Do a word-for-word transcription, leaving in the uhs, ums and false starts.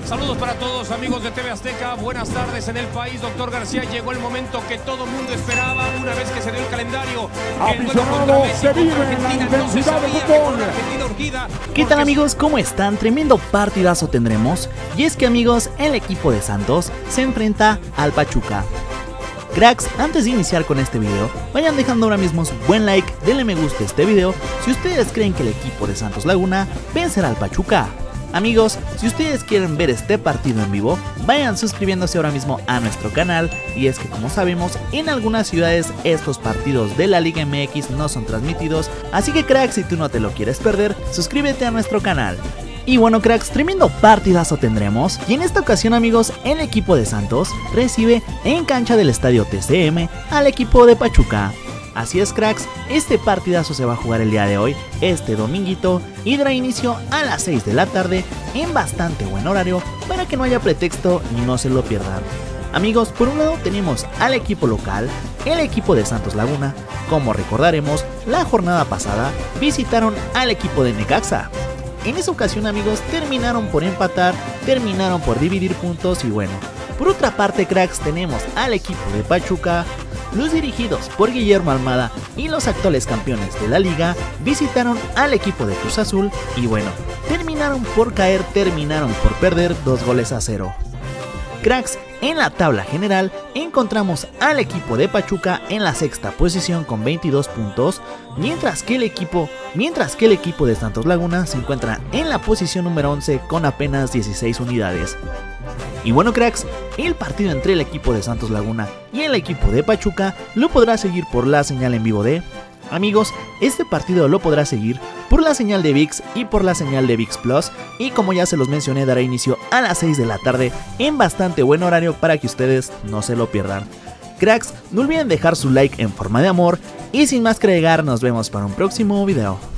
Saludos para todos, amigos de T V Azteca. Buenas tardes en el país. Doctor García, llegó el momento que todo el mundo esperaba una vez que se dio el calendario. Aficionado, se vive la intensidad del fútbol. ¿Qué tal, amigos? ¿Cómo están? Tremendo partidazo tendremos. Y es que, amigos, el equipo de Santos se enfrenta al Pachuca. Cracks, antes de iniciar con este video, vayan dejando ahora mismo su buen like, denle me gusta a este video si ustedes creen que el equipo de Santos Laguna vencerá al Pachuca. Amigos, si ustedes quieren ver este partido en vivo, vayan suscribiéndose ahora mismo a nuestro canal. Y es que, como sabemos, en algunas ciudades estos partidos de la Liga M X no son transmitidos, así que, cracks, si tú no te lo quieres perder, suscríbete a nuestro canal. Y bueno, cracks, tremendo partidazo tendremos, y en esta ocasión, amigos, el equipo de Santos recibe en cancha del estadio T C M al equipo de Pachuca. Así es, cracks, este partidazo se va a jugar el día de hoy, este dominguito, y dará inicio a las seis de la tarde en bastante buen horario para que no haya pretexto y no se lo pierdan. Amigos, por un lado tenemos al equipo local, el equipo de Santos Laguna. Como recordaremos, la jornada pasada visitaron al equipo de Necaxa. En esa ocasión, amigos, terminaron por empatar, terminaron por dividir puntos y bueno. Por otra parte, cracks, tenemos al equipo de Pachuca. Los dirigidos por Guillermo Almada y los actuales campeones de la liga visitaron al equipo de Cruz Azul y bueno, terminaron por caer, terminaron por perder dos goles a cero. Cracks, en la tabla general encontramos al equipo de Pachuca en la sexta posición con veintidós puntos, mientras que el equipo, mientras que el equipo de Santos Laguna se encuentra en la posición número once con apenas dieciséis unidades. Y bueno, cracks, el partido entre el equipo de Santos Laguna y el equipo de Pachuca lo podrá seguir por la señal en vivo de... Amigos, este partido lo podrá seguir por la señal de ViX y por la señal de ViX Plus, y como ya se los mencioné, dará inicio a las seis de la tarde en bastante buen horario para que ustedes no se lo pierdan. Cracks, no olviden dejar su like en forma de amor, y sin más que agregar, nos vemos para un próximo video.